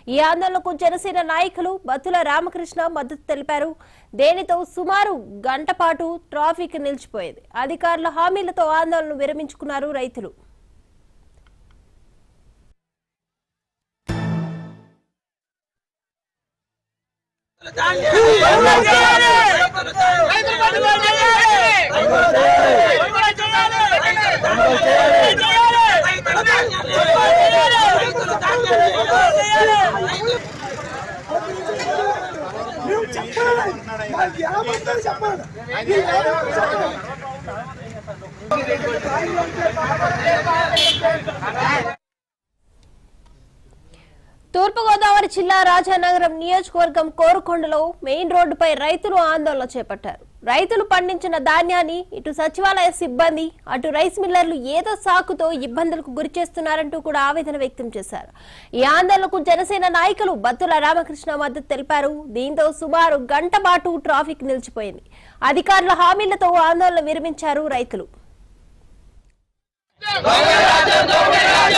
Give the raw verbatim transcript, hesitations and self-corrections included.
ఈ ఆందోళనకు జనసేన నాయకులు బత్తుల రామకృష్ణ మద్దతు తెలిపారు. దీనితో సుమారు గంట పాటు ట్రాఫిక్ నిలిచిపోయింది. అధికారుల హామీలతో ఆందోళన విరమించుకున్నారు రైతులు. తూర్పుగోదావరి జిల్లా రాజానగరం నియోజకవర్గం కోరుకొండలో మెయిన్ రోడ్డుపై రైతులు ఆందోళన చేపట్టారు. రైతులు పండించిన ధాన్యాన్ని ఇటు సచివాలయ సిబ్బంది అటు రైస్ మిల్లర్లు ఏదో సాకుతో ఇబ్బందులకు గురి చేస్తున్నారంటూ కూడా ఆవేదన వ్యక్తం చేశారు. ఈ ఆందోళనకు జనసేన నాయకులు బత్తుల రామకృష్ణ మద్దతు తెలిపారు. దీంతో సుమారు గంట పాటు ట్రాఫిక్ నిలిచిపోయింది. అధికారుల హామీలతో ఆందోళన విరమించారు రైతులు.